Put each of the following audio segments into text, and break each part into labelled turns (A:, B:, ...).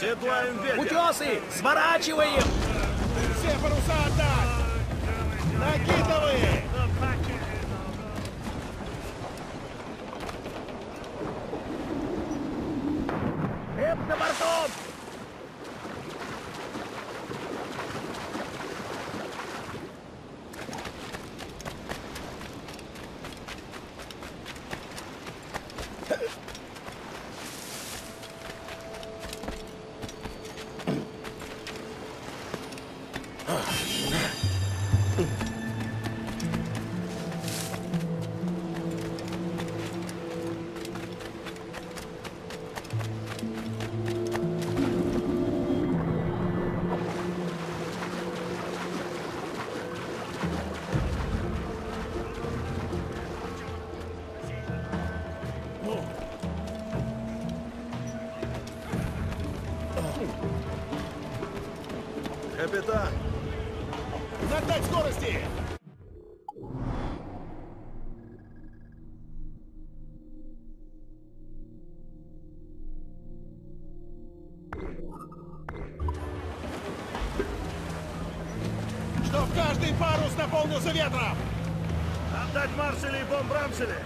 A: Седлаем ветер!
B: Утесы! Сворачиваем!
C: Все паруса отдать! Накидывай!
B: Эп за бортом!
A: Капитан!
C: Задать скорости! Чтоб каждый парус наполнился ветром!
A: Отдать маршали и бомбрамсели!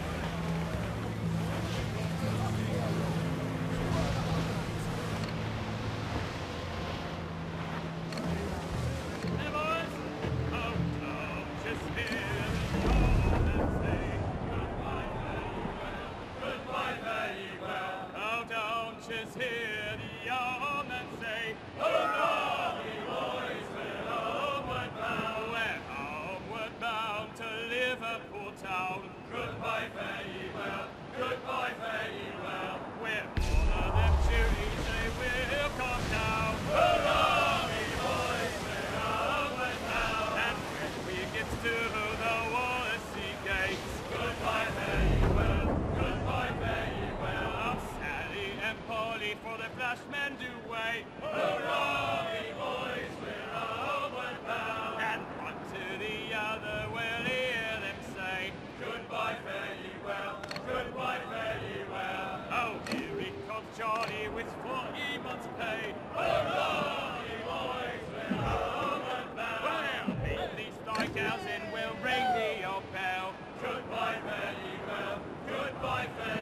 D: Just hear the yeoman say, "Hurrah, we boys, we're homeward bound. We're homeward bound to Liverpool town. Goodbye, fare ye well. Goodbye, fare ye well. We're all of them Juries, they will come down. Hurrah, we boys, we're homeward bound. And when we get to the Wallasey gates, goodbye, fare ye well. Goodbye, fare ye well. Oh, Sally and Polly for the flashmen do wait. Hurrah, we boys, we're homeward bound. And one to the other we'll hear them say, goodbye, fare ye well. Goodbye, fare ye well. Oh, here he comes Johnny with 40 months' pay. Hurrah, we boys, we're homeward bound. Well, beat these strikeouts and we'll ring the old bell. Goodbye, fare ye well. Goodbye, fare.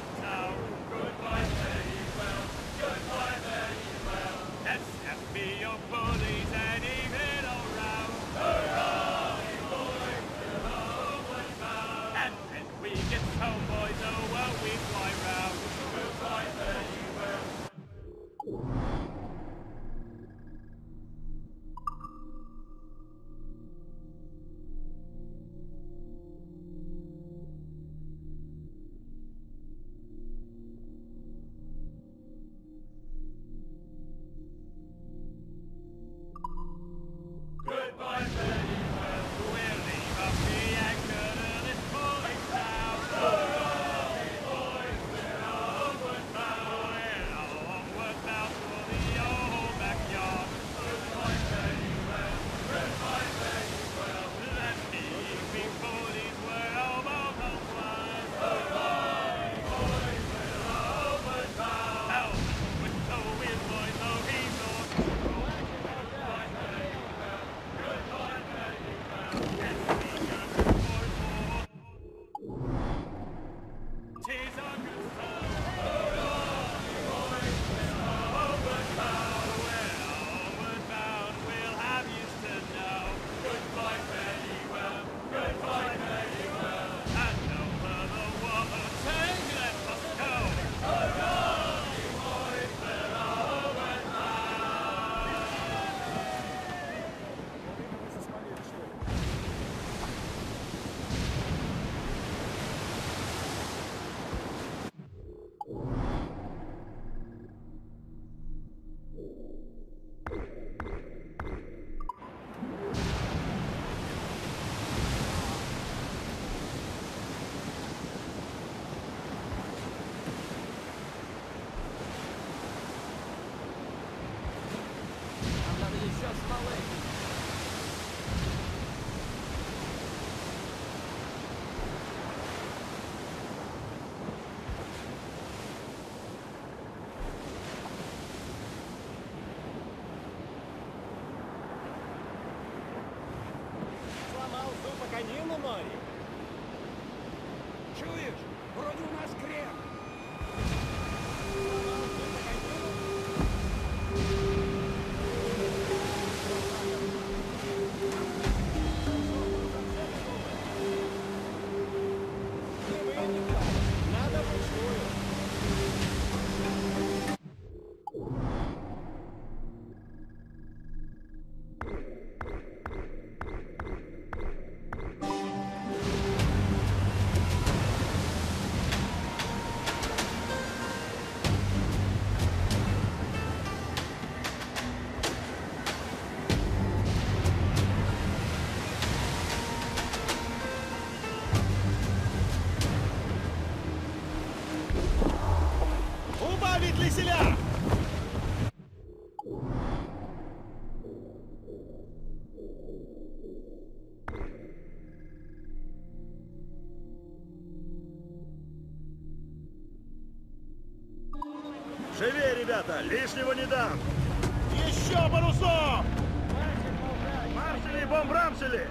D: Be
B: сейчас смолы.
C: Сломал зуб о конину, Нори.
B: Чуешь? Вроде у нас крем.
C: Сломал зуб о конину. Не вынесла. Надо вручную. Убавить леселя!
A: Живее, ребята, лишнего не дам.
C: Еще парусом!
A: Маршали и бомбрамшели!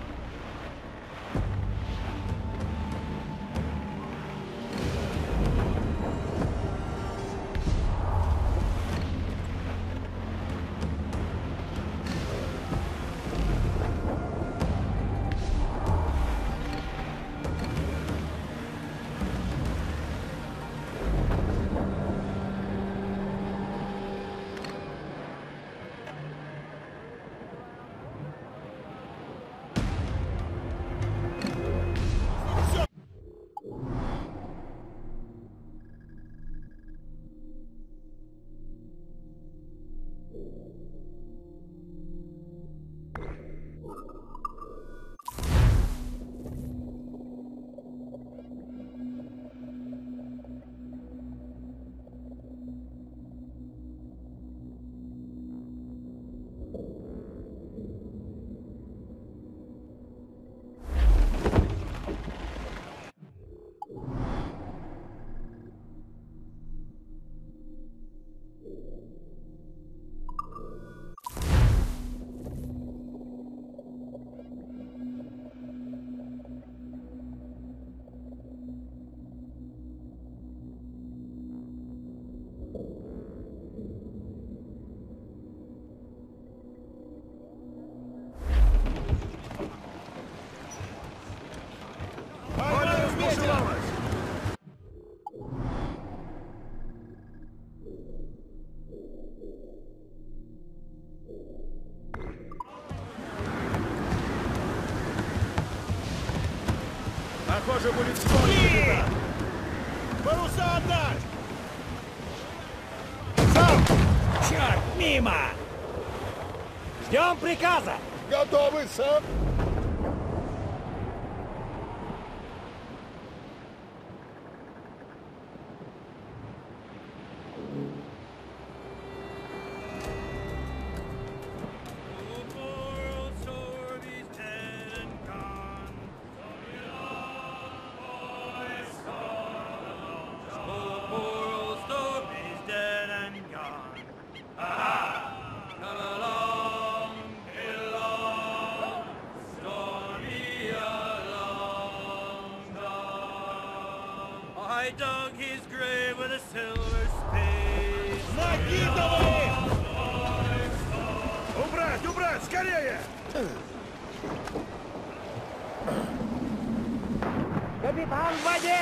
C: Все! Поймали вместе!
A: Бушевалась! Похоже, будет скоро, капитан.
C: Паруса отдать!
B: Сам! Черт, мимо! Ждем приказа!
C: Готовы, сэр!
D: I dug his grave with a silver spade.
C: Накидывай!
A: Убрать, убрать, скорее!
B: Капитан в воде!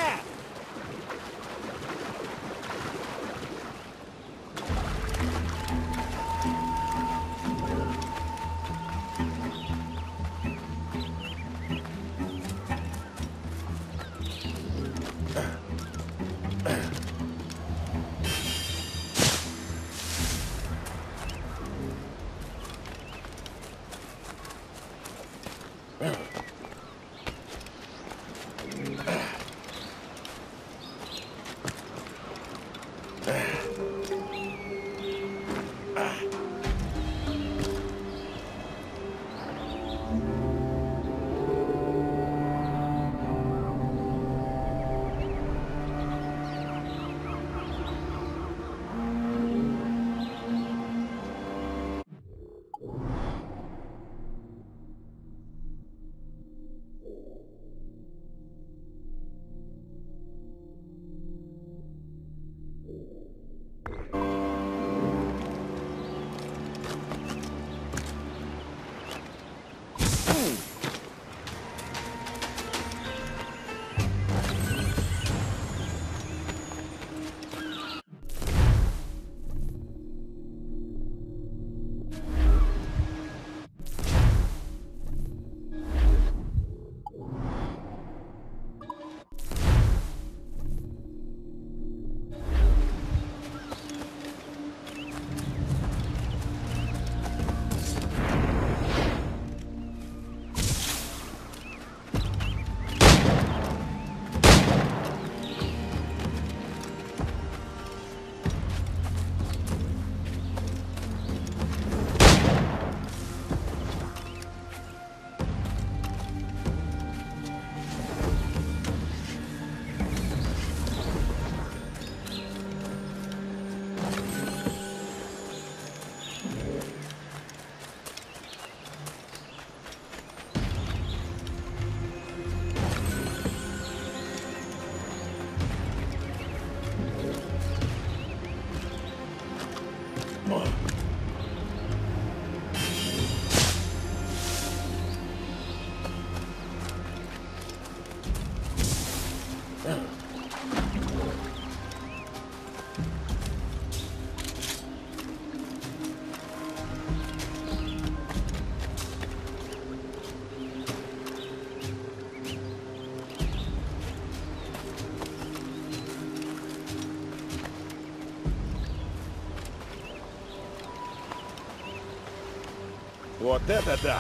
A: Вот это да!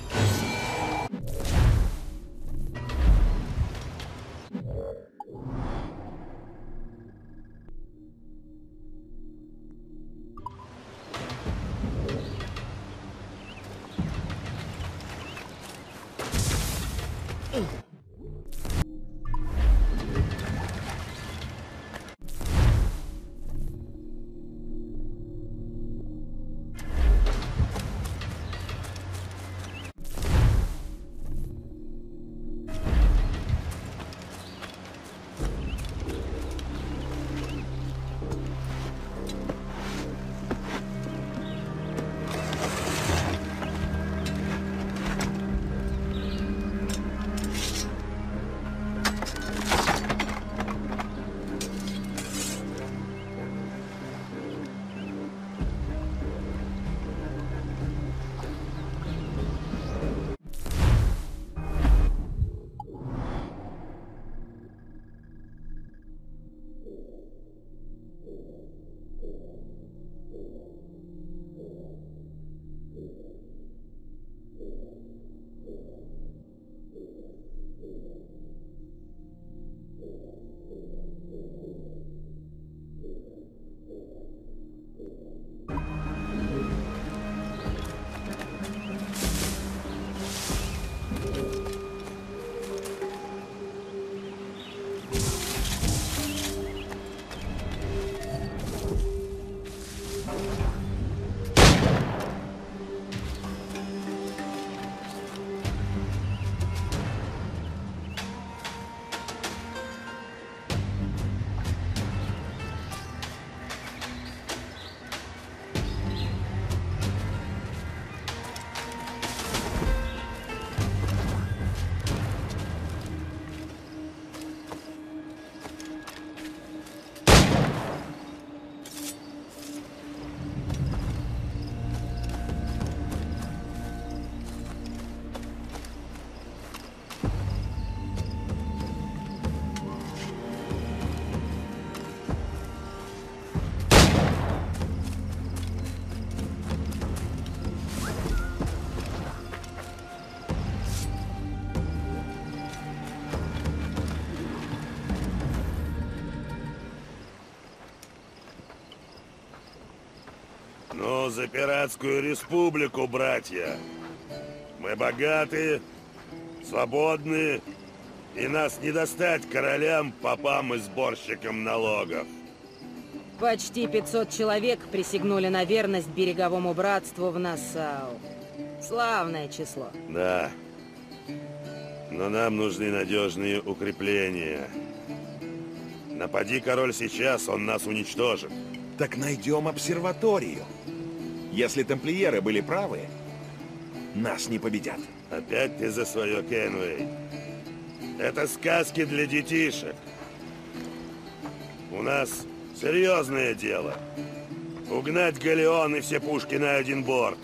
E: Ну, за пиратскую республику, братья. Мы богаты, свободны, и нас не достать королям, попам и сборщикам налогов.
F: Почти 500 человек присягнули на верность береговому братству в Нассау. Славное число.
E: Да. Но нам нужны надежные укрепления. Напади, король, сейчас, он нас уничтожит.
G: Так найдем обсерваторию. Если тамплиеры были правы, нас не победят.
E: Опять ты за свое, Кенвей. Это сказки для детишек. У нас серьезное дело. Угнать галеон и все пушки на один борт.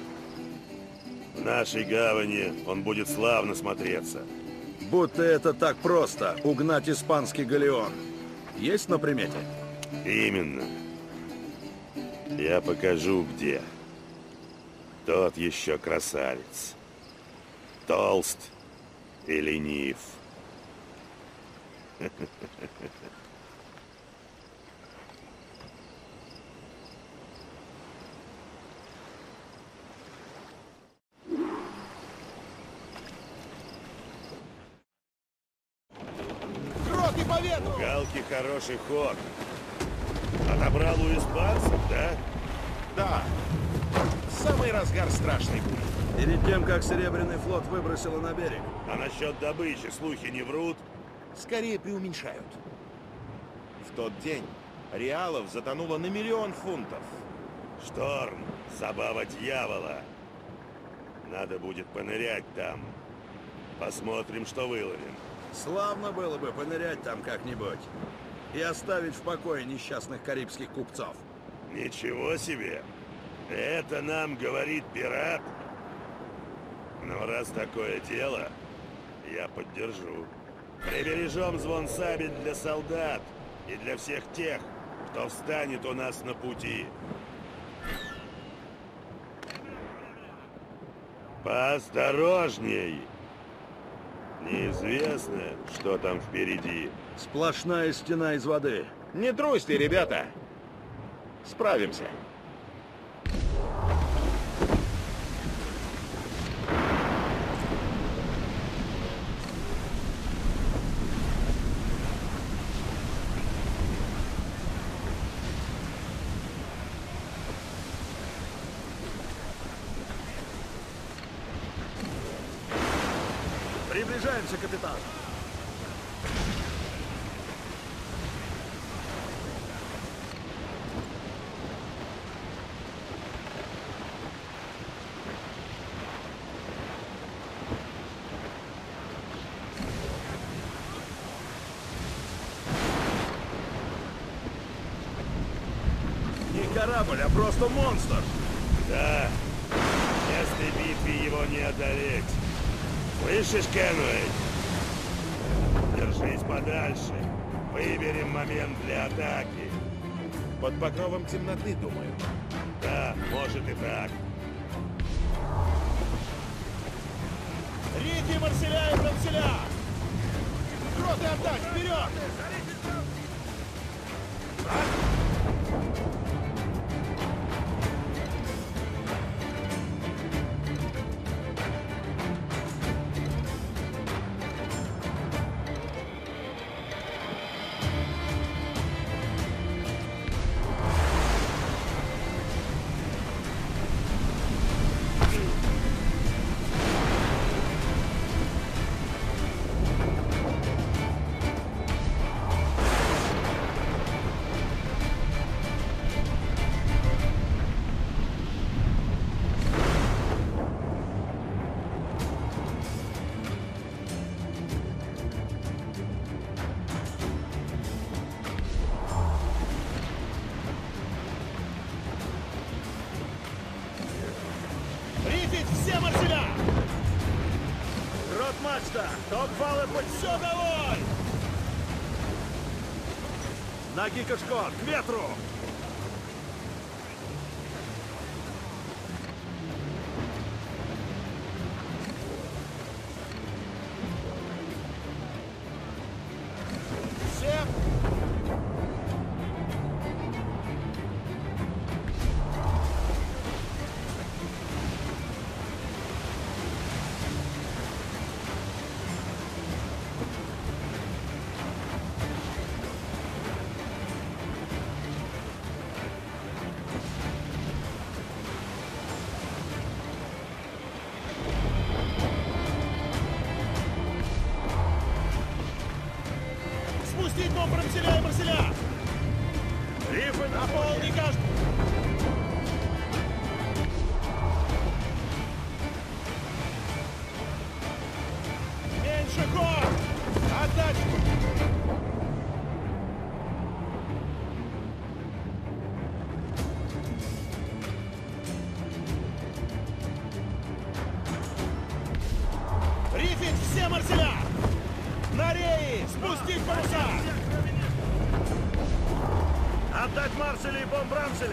E: В нашей гавани он будет славно смотреться.
A: Будто это так просто — угнать испанский галеон. Есть на примете?
E: Именно. Я покажу, где. Тот еще красавец. Толст и ленив.
G: Кроки по ветру!
E: Галки хороший ход. Отобрал у испанцев, да?
G: Да. Самый разгар страшной бури.
A: Перед тем, как Серебряный флот выбросило на берег.
E: А насчет добычи слухи не врут?
G: Скорее преуменьшают. В тот день реалов затонуло на 1 000 000 фунтов.
E: Шторм, забава дьявола. Надо будет понырять там. Посмотрим, что выловим.
A: Славно было бы понырять там как-нибудь и оставить в покое несчастных карибских купцов.
E: Ничего себе! Это нам говорит пират? Ну, раз такое дело, я поддержу. Прибережем звон сабель для солдат и для всех тех, кто встанет у нас на пути. Поосторожней! Неизвестно, что там впереди.
A: Сплошная стена из воды.
G: Не трусьте, ребята. Справимся.
A: Приближаемся, капитан. Не корабль, а просто монстр.
E: Да, в честной битве его не одолеть. Слышишь, Кенуэй? Держись подальше. Выберем момент для атаки.
G: Под покровом темноты, думаю.
E: Да, может и так.
C: Рики, Марселя и Франселя! Гроты отдать, вперед! Рифить все Марселя!
A: Рот-мачта! Ток-фалы хоть
C: Все, давай!
A: ноги кашкот! К ветру!
C: Всем! Спустить бомб Марселя и Марселя!
A: Рифы на
C: Наполни каждый! Меньше ход! Отдать! Рифить все Марселя! На реи! Спустить паруса!
A: Отдать Марсели и бомб-рамсели!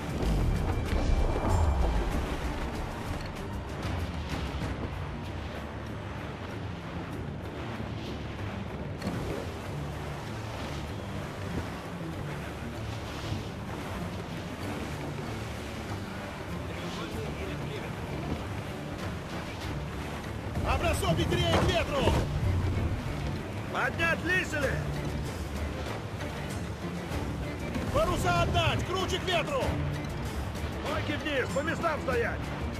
C: Обрасопить реи к ветру!
A: Поднять лисели!
C: Паруса отдать! Круче к ветру!
A: Ноги вниз! По местам стоять!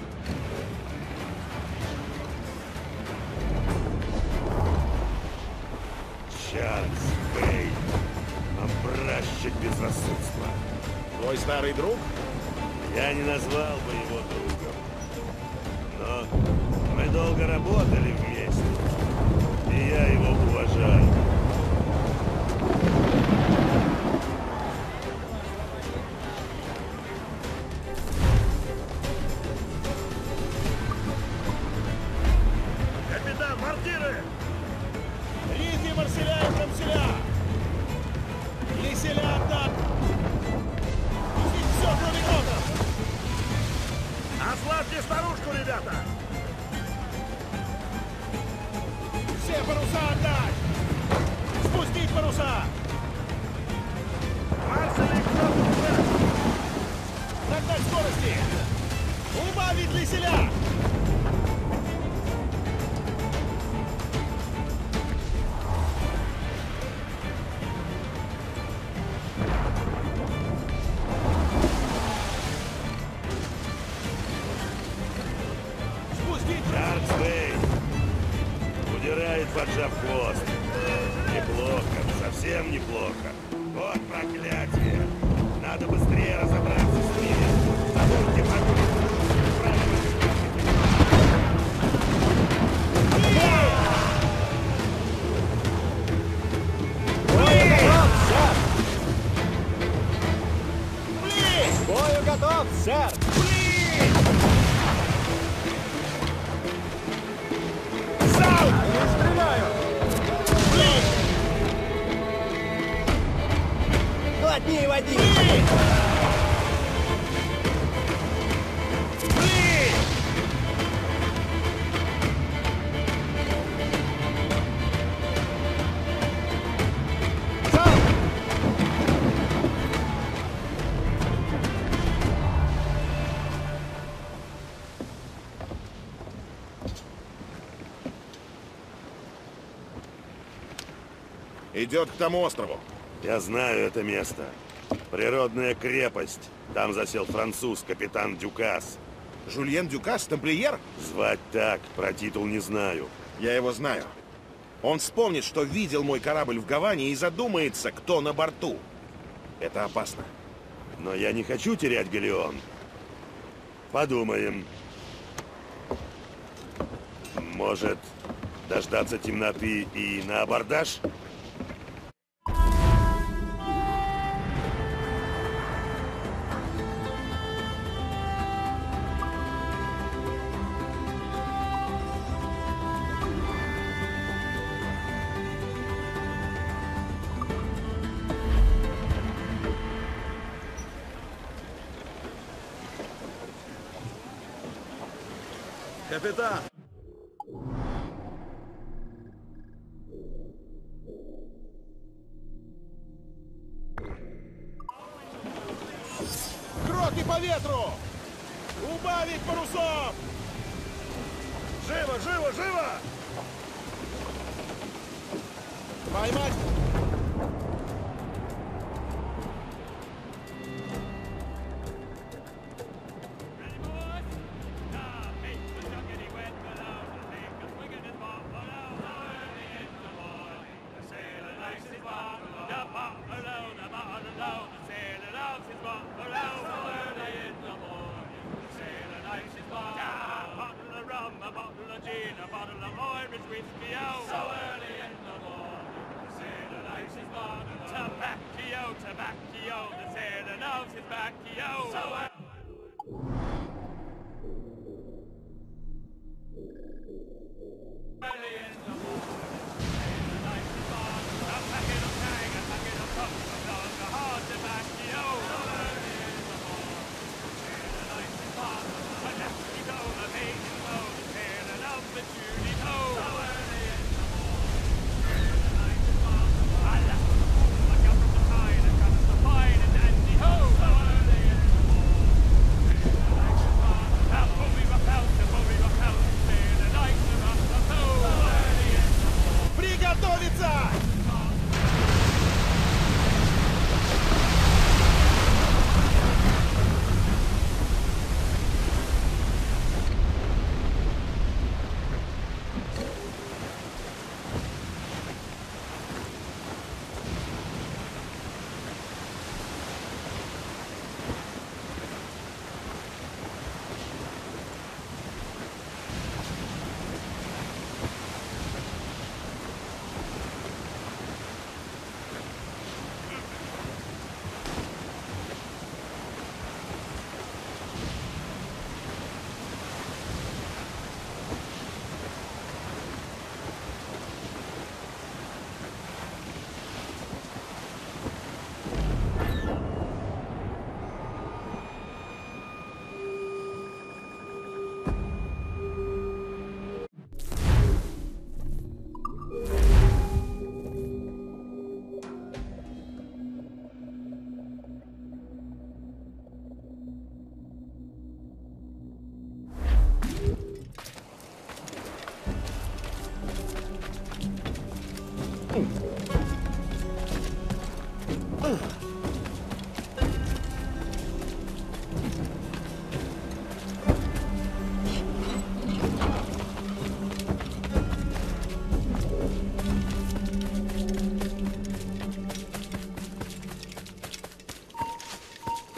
E: Чарльз Бэй, образчик безрассудства.
G: Твой старый друг?
E: Я не назвал бы его другом. Но мы долго работали вместе, и я его уважаю.
A: Капитан, мортиры!
C: Рифи, марселя и трамселя! Лиселя отдать! Пустить все, кроме нотов!
A: Ослабьте старушку, ребята!
C: Все паруса отдать! Спустить паруса!
A: Марсель, кто тут?
C: Нагнать скорости! Убавить лиселя! Спустить!
E: Шарксвей удирает, поджав хвост. Неплохо, совсем неплохо. Вот проклятие! Надо быстрее разобраться с ними. Забудьте про
B: Бою готов, сэр! Плотнее води!
G: Идет к тому острову.
E: Я знаю это место. Природная крепость. Там засел француз, капитан Дюкас.
G: Жульен Дюкас, тамплиер?
E: Звать так, про титул не знаю.
G: Я его знаю. Он вспомнит, что видел мой корабль в Гаване и задумается, кто на борту. Это опасно.
E: Но я не хочу терять галеон. Подумаем. Может, дождаться темноты и на абордаж?
A: Капитан!
C: Кроки по ветру! Убавить парусов!
A: Живо, живо, живо!
C: Поймать!
D: Tobacco, the sailor loves his baccio.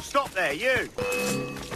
B: stop there, you!